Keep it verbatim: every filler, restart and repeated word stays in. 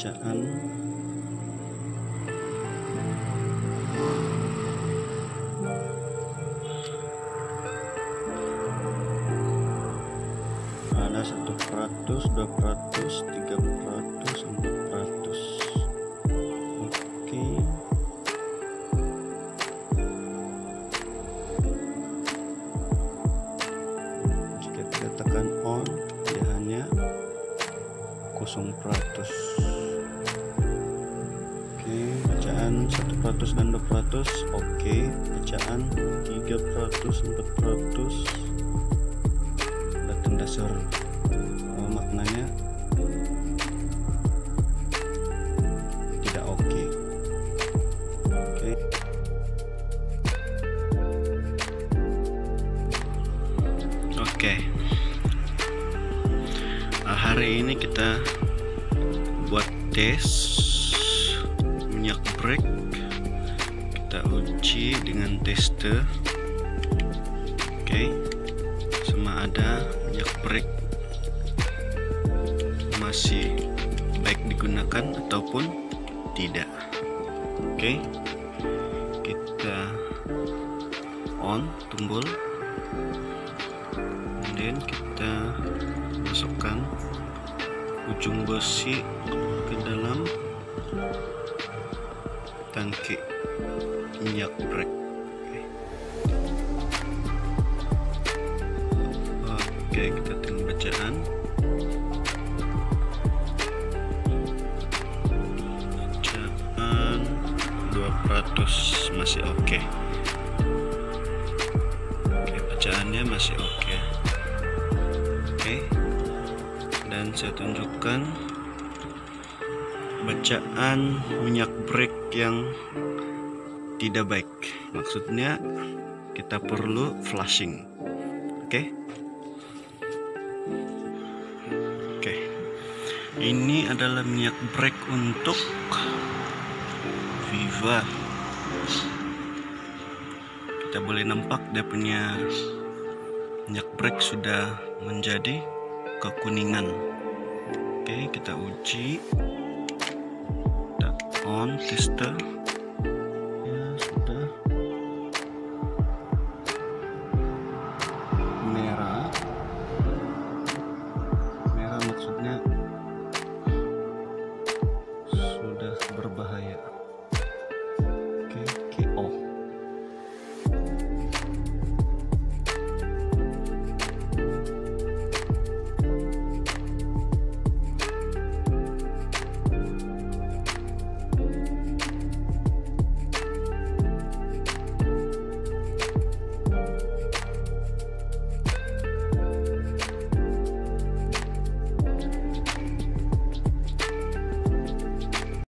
bacaan. Ada satu peratus, dua peratus, tiga peratus, empat peratus. Oke. Jika kita tekan on, dia hanya kosong peratus. Oke, bacaan satu peratus dan dua peratus. Oke, bacaan tiga peratus, empat peratus. Ada tanda dasar oh, maknanya tidak oke. Oke. Oke. Nah, hari ini kita buat tes minyak brake. Kita uji dengan tester. Oke, sama ada minyak brake masih baik digunakan ataupun tidak. Oke, kita on tombol, kemudian kita masukkan ujung besi ke dalam tangki minyak brake. Oke, kita tunggu bacaan. Bacaan dua peratus masih oke. Oke, bacaannya masih oke. Oke. Dan saya tunjukkan bacaan minyak brake yang tidak baik. Maksudnya kita perlu flushing. Oke. Oke. Ini adalah minyak brake untuk Viva. Kita boleh nampak dia punya minyak brake sudah menjadi kekuningan. Oke, kita uji. Kita on tester.